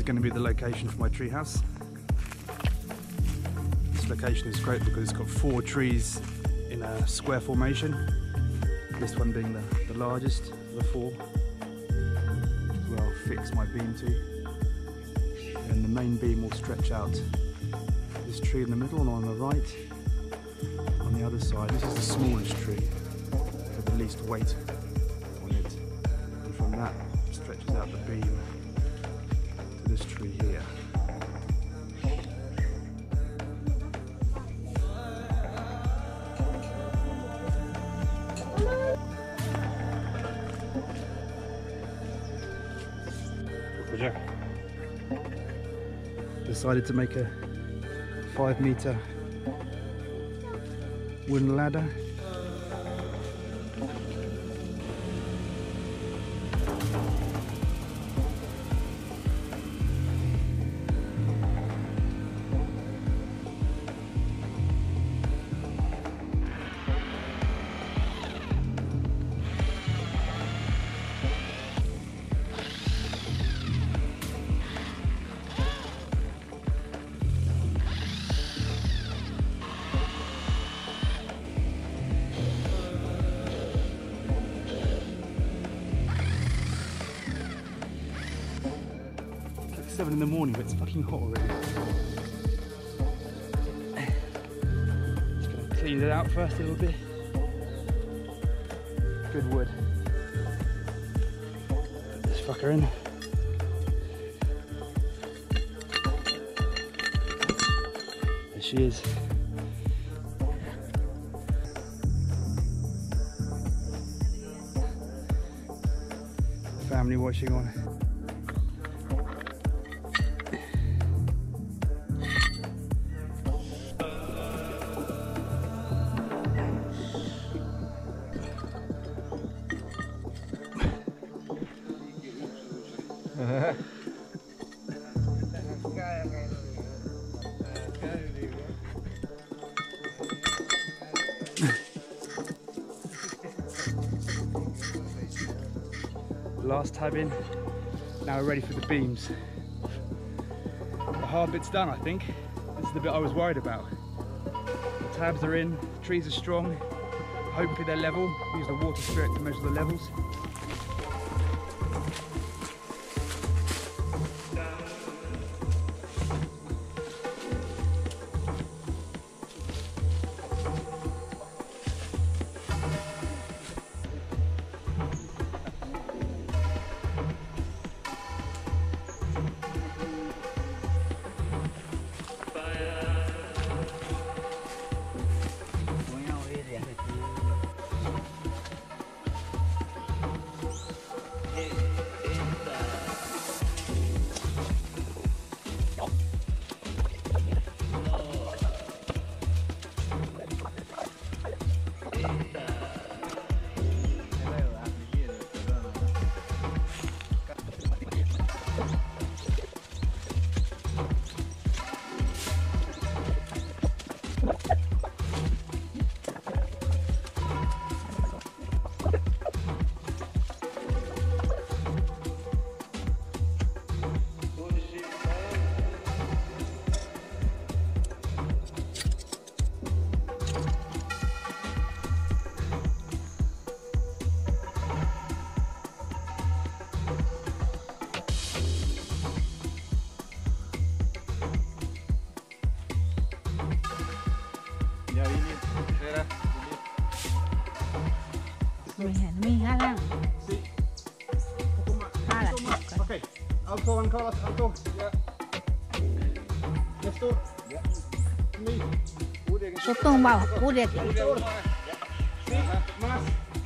going to be the location for my treehouse. This location is great because it's got 4 trees in a square formation. This one being the largest of the 4, where I'll fix my beam to. And the main beam will stretch out this tree in the middle, and on the right, on the other side, this is the smallest tree with the least weight on it. And from that stretches out the beam to this tree here. Decided to make a 5-meter wooden ladder. It's 7 in the morning, but it's fucking hot already. Just gonna clean it out first a little bit. Good wood. Put this fucker in. There she is. Family watching on. Last tab in. Now we're ready for the beams. The hard bit's done, I think. This is the bit I was worried about. The tabs are in, the trees are strong. Hopefully they're level. Use the water spirit to measure the levels. Okay, alto and Carlos, alto. Yeah. Next door. Yeah. Me. Sotong bawah, udah. Mas.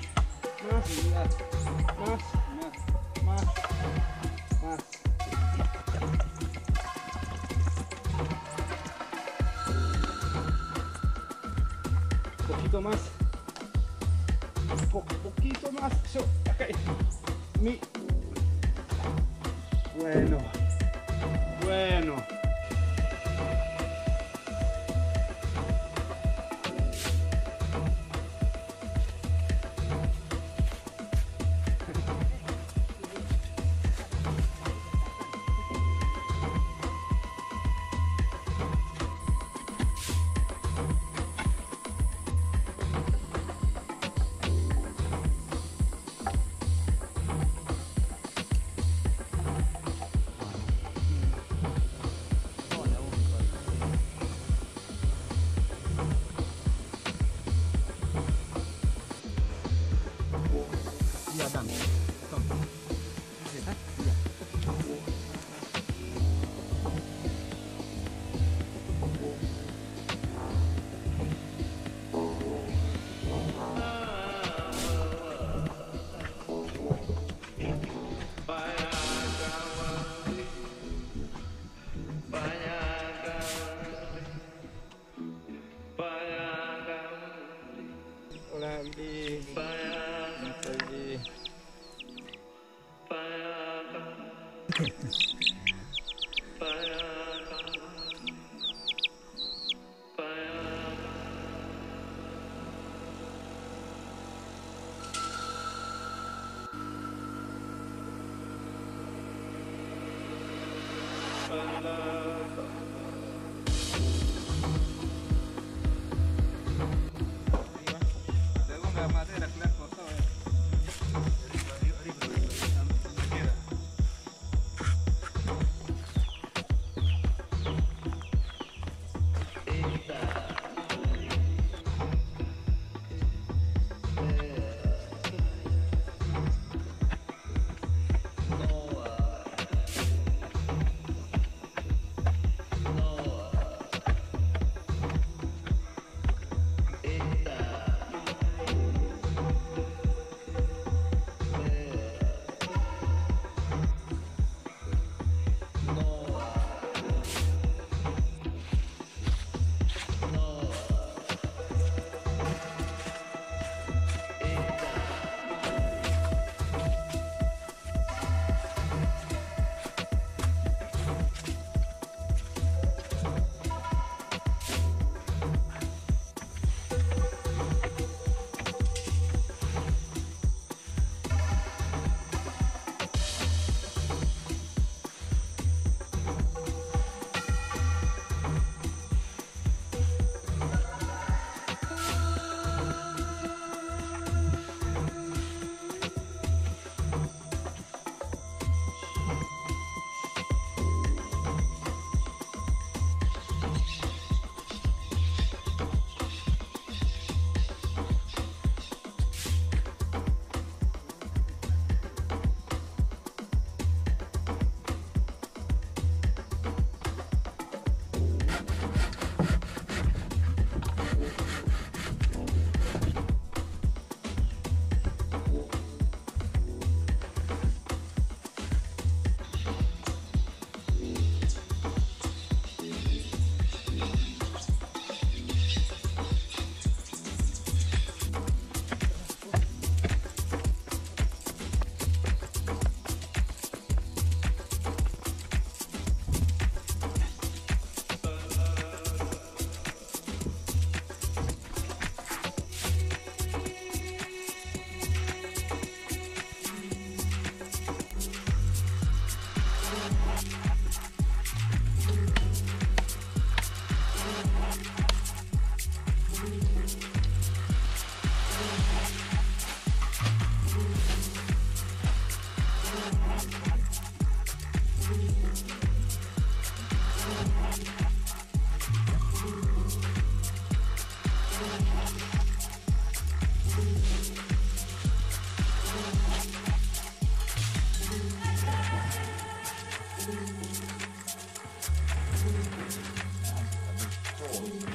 Poquito más. Poquito más. So, okay. Me. Bueno. Pause.